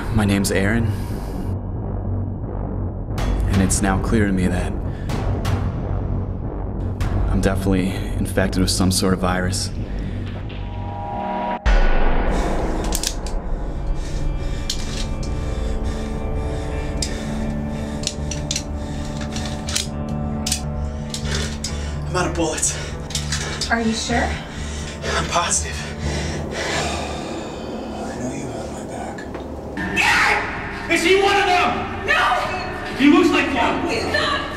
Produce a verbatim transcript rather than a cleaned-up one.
My name's Aaron. And it's now clear to me that I'm definitely infected with some sort of virus. I'm out of bullets. Are you sure? I'm positive. I know you have my back. Is he one of them? No! He looks like one. He's not!